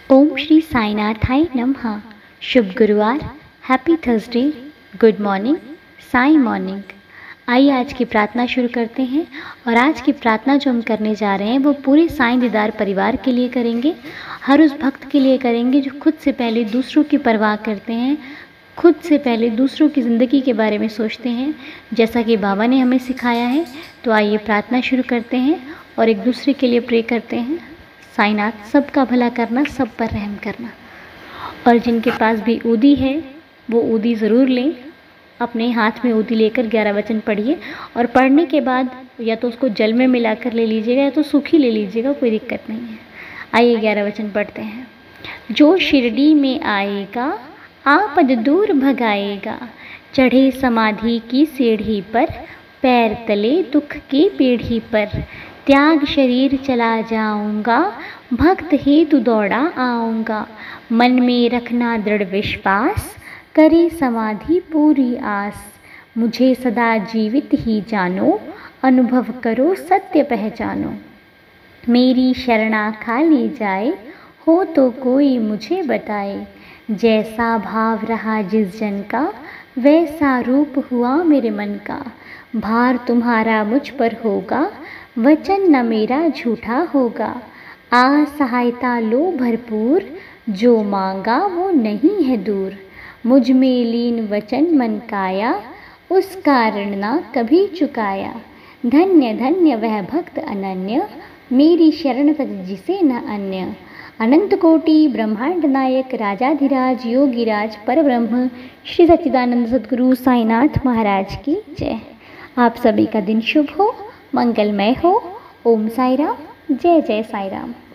ओम श्री साईनाथाय नमः। शुभ गुरुवार, happy Thursday, good morning, Sai morning. आइए आज की प्रार्थना शुरू करते हैं। और आज की प्रार्थना जो हम करने जा रहे हैं वो पूरे साईं दीदार परिवार के लिए करेंगे। हर उस भक्त के लिए करेंगे जो खुद से पहले दूसरों की परवाह करते हैं, खुद से पहले दूसरों की ज़िंदगी के बारे में सोचते हैं, जैसा कि बाबा ने हमें सिखाया है। तो आइए प्रार्थना शुरू करते हैं और एक दूसरे के लिए प्रे करते हैं। साईनाथ सबका भला करना, सब पर रहम करना। और जिनके पास भी ऊदी है वो ऊदी ज़रूर लें। अपने हाथ में ऊदी लेकर 11 वचन पढ़िए और पढ़ने के बाद या तो उसको जल में मिलाकर ले लीजिएगा या तो सूखी ले लीजिएगा, कोई दिक्कत नहीं है। आइए 11 वचन पढ़ते हैं। जो शिरडी में आएगा आपद दूर भगाएगा, चढ़े समाधि की सीढ़ी पर, पैर तले दुख की पीढ़ी पर, त्याग शरीर चला जाऊंगा, भक्त हेतु दौड़ा आऊंगा, मन में रखना दृढ़ विश्वास, करे समाधि पूरी आस, मुझे सदा जीवित ही जानो, अनुभव करो सत्य पहचानो, मेरी शरणा खा ली जाए, हो तो कोई मुझे बताए, जैसा भाव रहा जिस जन का, वैसा रूप हुआ मेरे मन का, भार तुम्हारा मुझ पर होगा, वचन न मेरा झूठा होगा, आ सहायता लो भरपूर, जो मांगा वो नहीं है दूर, मुझ में लीन वचन मन काया, उस कारण ना कभी चुकाया, धन्य धन्य वह भक्त अनन्य, मेरी शरण तज जिसे न अन्य, अनंत कोटि ब्रह्मांड नायक राजाधिराज योगीराज परब्रह्म श्री सच्चिदानंद सद्गुरु साईनाथ महाराज की जय। आप सभी का दिन शुभ हो, मंगलमय हो। ओम साई राम, जय जय साई राम।